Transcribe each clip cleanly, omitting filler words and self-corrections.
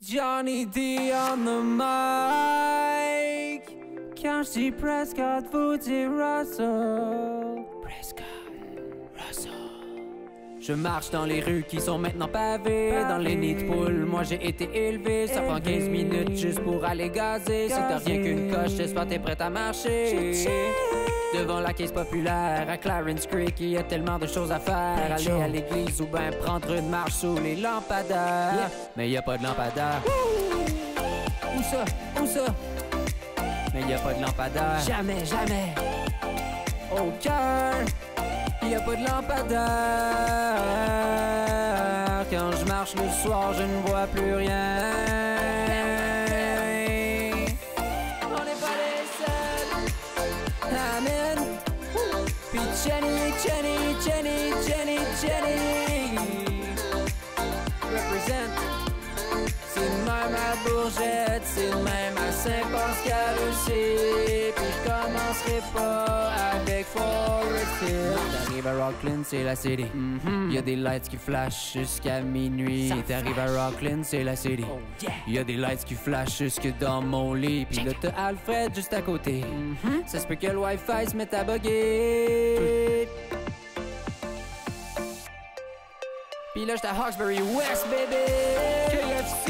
Johnny D on the mic. Quand j'dis Prescott, vous dites Russell. Prescott, Russell. Je marche dans les rues qui sont maintenant pavées. Dans les nids de poules, moi j'ai été élevé. Ça prend 15 minutes juste pour aller gazer. Si t'as rien qu'une coche, j'espère t'es prête à marcher. Devant la caisse populaire à Clarence Creek, il y a tellement de choses à faire. Aller à l'église ou ben prendre une marche sous les lampadaires. Mais y a pas de lampadaire. Où ça? Où ça? Mais y a pas de lampadaire. Jamais, jamais. Au cœur, y a pas de lampadaire. Quand je marche le soir, je ne vois plus rien. Amen. Puis Jenny represent. C'est le même à Bourgette, c'est le même à Saint-Pascal-Russie. Puis je commencerai pas avec Forest Hill. T'arrives à Rockland, c'est la city. Y'a des lights qui flashent jusqu'à minuit. T'arrives à Rockland, c'est la city. Y'a des lights qui flashent jusque dans mon lit. Puis là t'as Alfred juste à côté. Ça se peut que le Wi-Fi se mette à bugger. Pis là j'étais à Hawkesbury West, baby. KFC.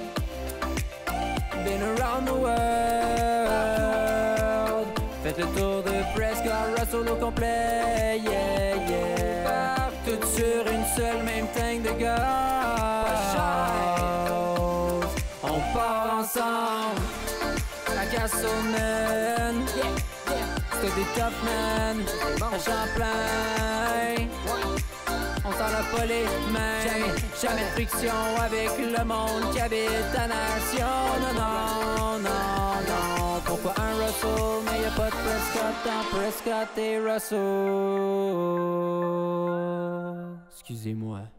Been around the world. Faites le tour de Prescott, Russell au complet. Yeah, yeah. Toutes sur une seule même tank de gaz. On part ensemble à Castleman. C'est des tough men à Champlain. On sent la folie, mais jamais de friction avec le monde qui habite ta nation. Non, non, non, non. Pourquoi un Russell, mais y'a pas de Prescott dans Prescott et Russell. Excusez-moi.